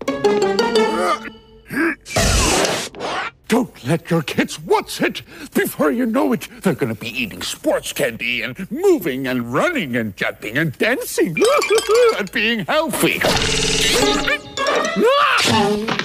Don't let your kids watch it. Before you know it, they're going to be eating sports candy and moving and running and jumping and dancing and being healthy.